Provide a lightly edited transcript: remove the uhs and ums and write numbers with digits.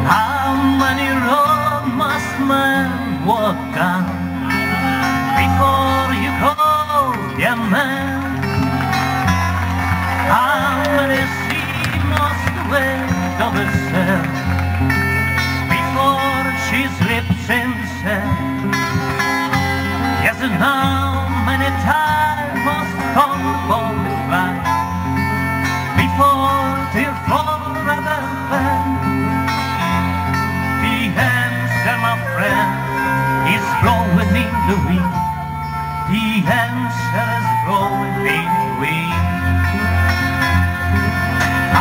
How many roads must man walk down before you call your man? How many seas must wait over sail before she slips in sail? Yes, and now